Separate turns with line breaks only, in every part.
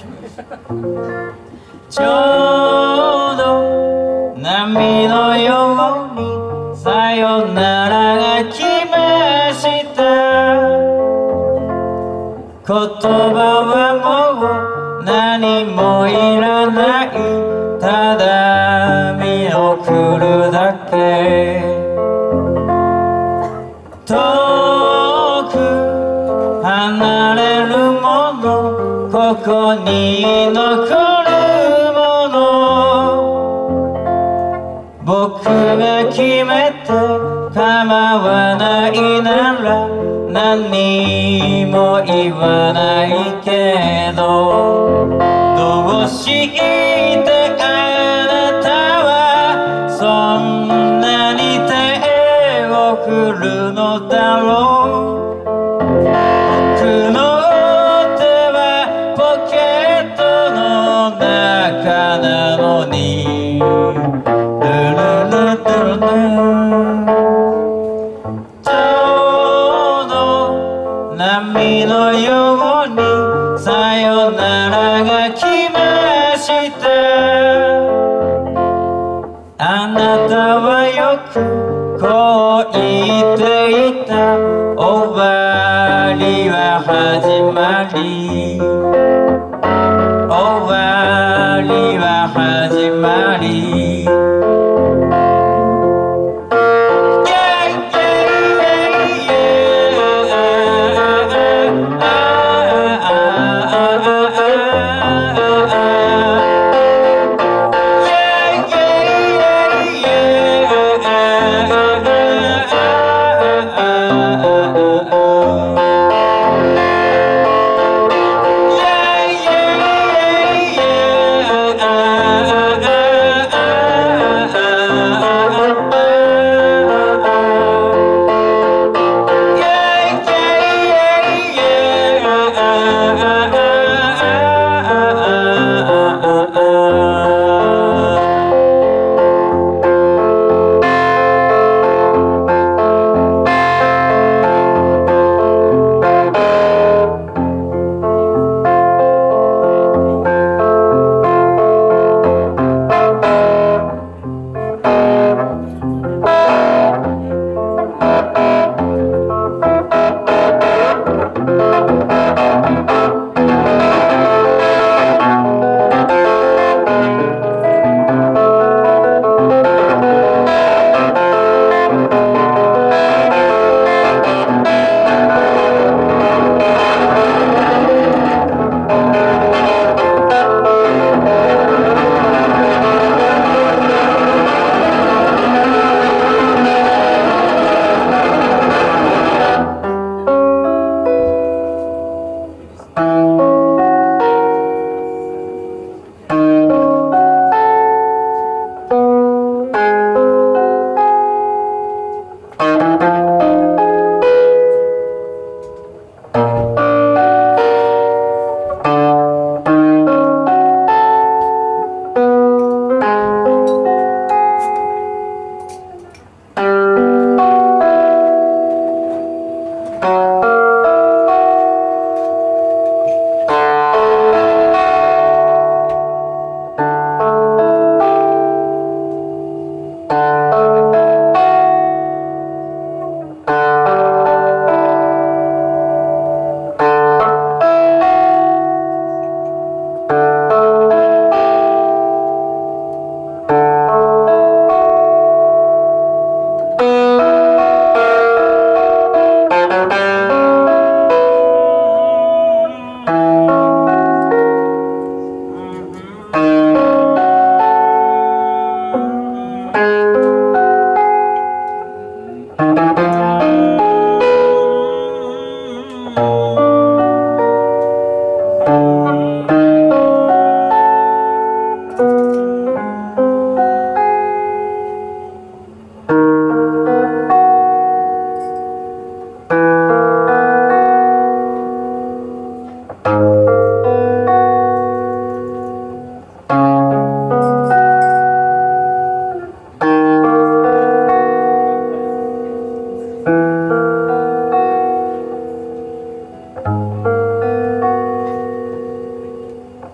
ちょうど波のようにさよならが来ました。言葉はもう何もいらない、ただ見送るだけ。遠く離れるもの、ここに残るもの、僕が決めて構わないなら何も言わないけど、どうしてあなたはそんなに手を振るのだろう。僕の手はポケットの中なのに、ルルルルルル、ちょうど波のようにさよならが来ました。あなたはよくこう言っていた、終わりは始まり、終わりは始まり。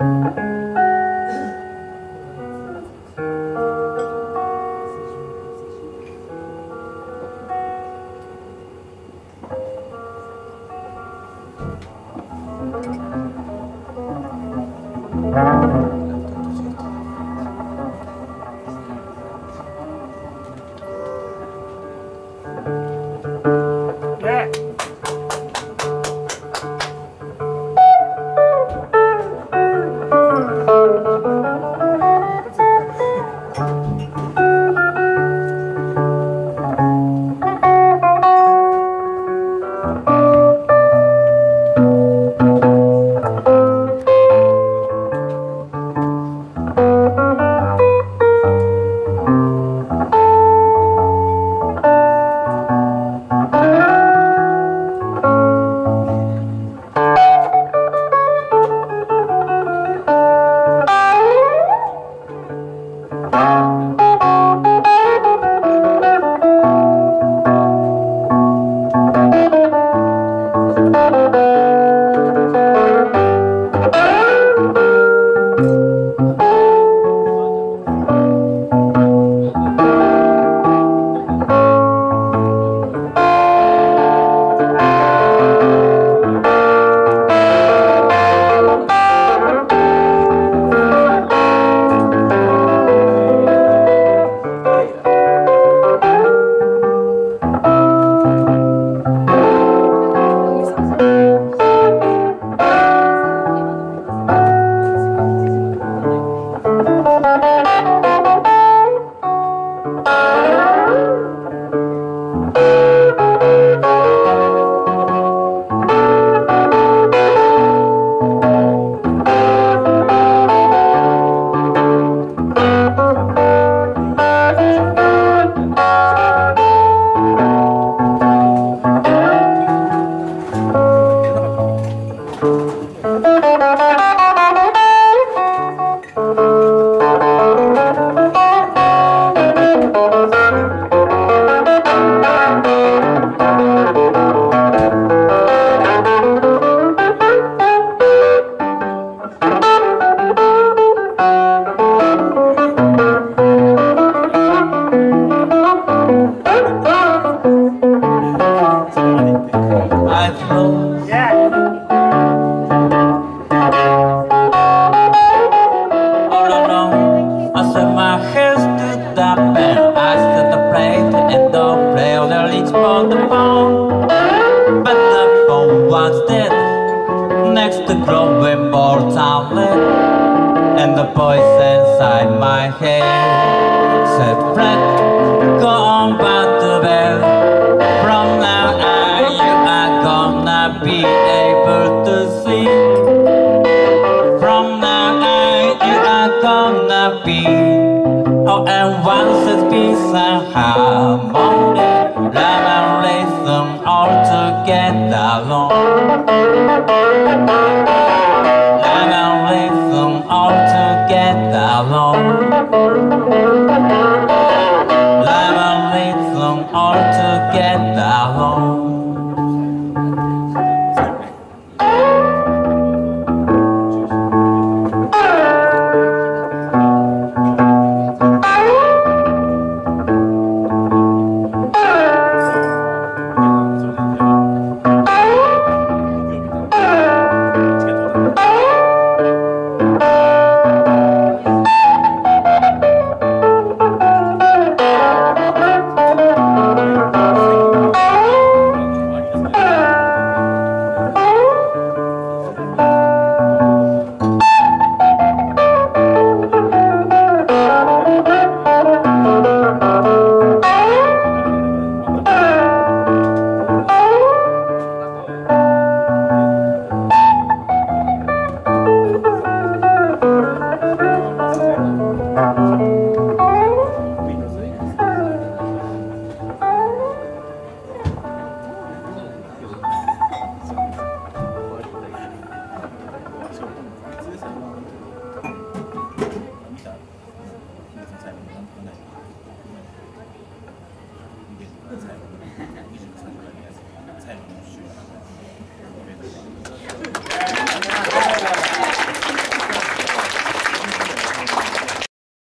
Next to growing more talent, and the voice inside my head said, Fred, go on back to bed. From now on you are gonna be able to see. From now on you are gonna be all at once is peace and harmony. Love and rhythm all together alone. Love and rhythm all together alone.